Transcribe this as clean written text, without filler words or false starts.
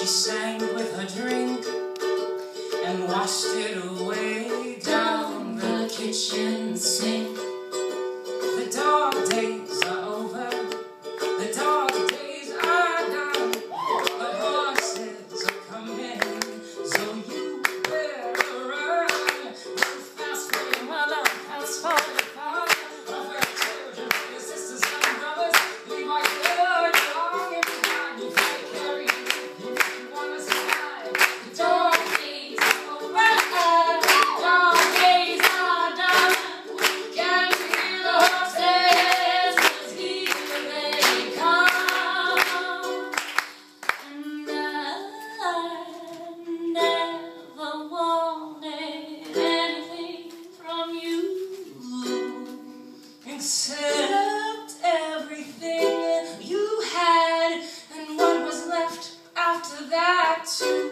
She sang with her drink and washed it away down the kitchen sink. The dark days are over, the dark days are done, but horses are coming, so you better run. Run fast for your mother, fast for your father, run for your children, for your sisters and brothers. Leave all your blood, your longing behind. You gotta carry it with you if you wanna survive. The dark days are over, the dark days are done. Can't hear the horses, 'cause here they come. And I never wanted anything from you except everything you had, and what was left after that too.